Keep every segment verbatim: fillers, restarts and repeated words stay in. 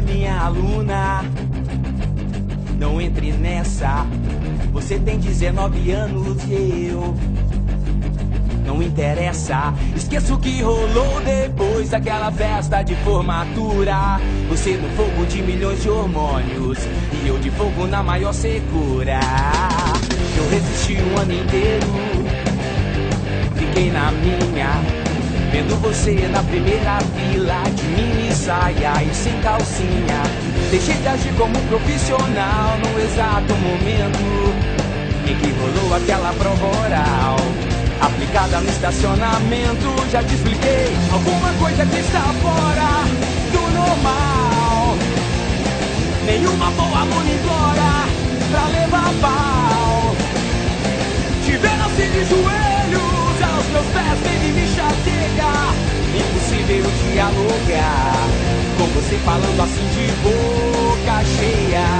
minha aluna, não entre nessa. Você tem dezenove anos e eu não interessa. Esqueça o que rolou depois daquela festa de formatura. Você no fogo de milhões de hormônios e eu de fogo na maior secura. Eu resisti um ano inteiro, fiquei na minha, vendo você na primeira fila, de mini saia e sem calcinha. Deixei de agir como um profissional no exato momento em que rolou aquela prova oral aplicada no estacionamento. Já te expliquei, alguma coisa que está fora do normal. Nenhuma boa aluna implora pra levar pau. Te ver assim de joelhos aos meus pés, baby, me chateia. Impossível dialogar com você falando assim de boca cheia.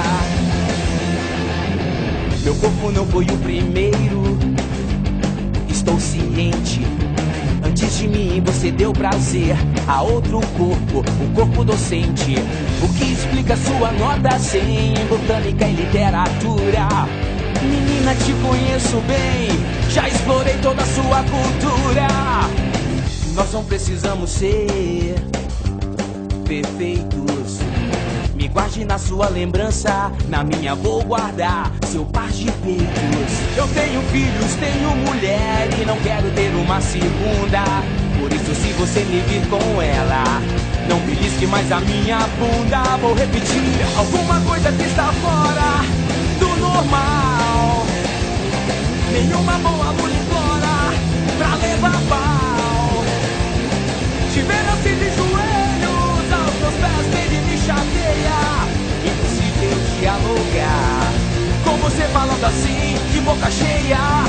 Meu corpo não foi o primeiro, estou ciente. Antes de mim você deu prazer a outro corpo, o corpo docente. O que explica sua nota cem em botânica e literatura. Menina, te conheço bem, já explorei toda a sua cultura. Nós não precisamos ser perfeitos. Me guarde na sua lembrança, na minha vou guardar seu par de peitos. Eu tenho filhos, tenho mulher e não quero ter uma segunda. Por isso, se você me vir com ela, não belisque mais a minha bunda. Vou repetir, alguma coisa que está fora do normal. Nenhuma boa aluna implora pra levar pau. Te ver assim de joelhos aos meus pés, baby, me chateia. Impossível dialogar com você falando assim de boca cheia.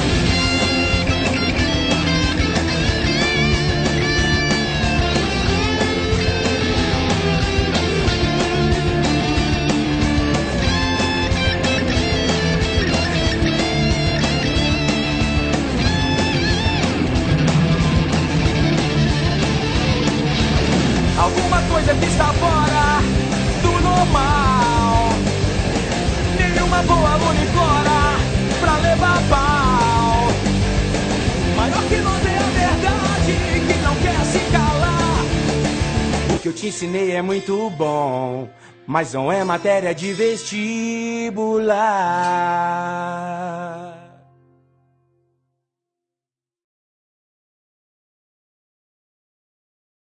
Alguma coisa que está fora do normal. Nenhuma boa aluna implora pra levar pau. Maior que nós é a verdade que não quer se calar. O que eu te ensinei é muito bom, mas não é matéria de vestibular.